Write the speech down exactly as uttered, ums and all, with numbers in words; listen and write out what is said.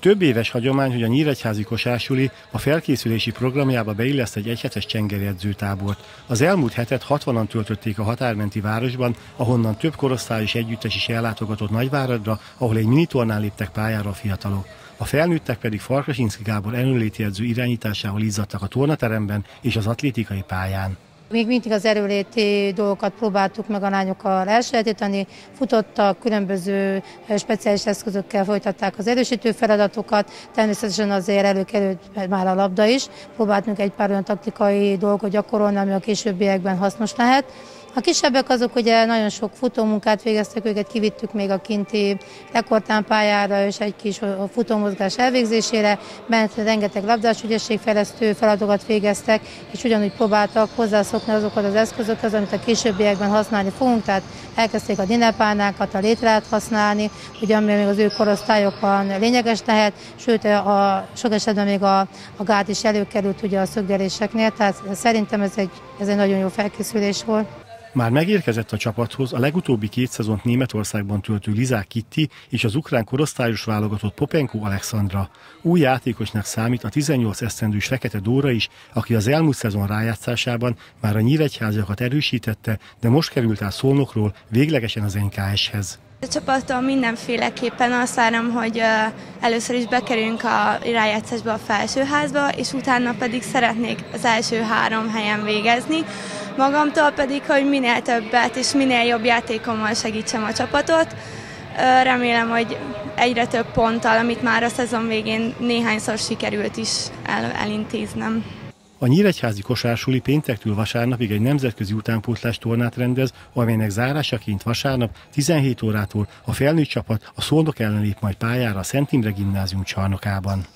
Több éves hagyomány, hogy a nyíregyházi kosársuli a felkészülési programjába beilleszt egy egyhetes csengeri edzőtábort. Az elmúlt hetet hatvanan töltötték a határmenti városban, ahonnan több korosztályos együttes is ellátogatott Nagyváradra, ahol egy minitornán léptek pályára a fiatalok. A felnőttek pedig Farkasinszky Gábor erőnléti edző irányításával izzadtak a tornateremben és az atlétikai pályán. Még mindig az erőléti dolgokat próbáltuk meg a lányokkal elsajátítani, futottak, különböző speciális eszközökkel folytatták az erősítő feladatokat, természetesen azért előkerült már a labda is, próbáltunk egy pár olyan taktikai dolgot gyakorolni, ami a későbbiekben hasznos lehet. A kisebbek azok ugye nagyon sok futómunkát végeztek, őket kivittük még a kinti rekordtámpályára és egy kis futómozgás elvégzésére, bent rengeteg labdás ügyességfejlesztő feladatokat végeztek, és ugyanúgy próbáltak hozzászokni azokhoz az eszközökhez, amit a későbbiekben használni fogunk, tehát elkezdték a dinepárnákat, a létrát használni, ugye ami még az ő korosztályokban lényeges lehet, sőt a, sok esetben még a, a gát is előkerült ugye a szögdeléseknél, tehát szerintem ez egy, ez egy nagyon jó felkészülés volt. Már megérkezett a csapathoz a legutóbbi két szezont Németországban töltő Lizák Kitti és az ukrán korosztályos válogatott Popenko Alexandra. Új játékosnak számít a tizennyolc esztendős Fekete Dóra is, aki az elmúlt szezon rájátszásában már a nyíregyháziakat erősítette, de most került át Szolnokról véglegesen az en ká es-hez. A csapattól mindenféleképpen azt várom, hogy először is bekerülünk a rájátszásba a felsőházba, és utána pedig szeretnék az első három helyen végezni. Magamtól pedig, hogy minél többet és minél jobb játékommal segítsem a csapatot. Remélem, hogy egyre több ponttal, amit már a szezon végén néhányszor sikerült is el, elintéznem. A nyíregyházi kosársuli péntektől vasárnapig egy nemzetközi utánpótlás tornát rendez, amelynek zárásaként vasárnap tizenhét órától a felnőtt csapat a Szolnok ellen lép majd pályára a Szent Imre Gimnázium csarnokában.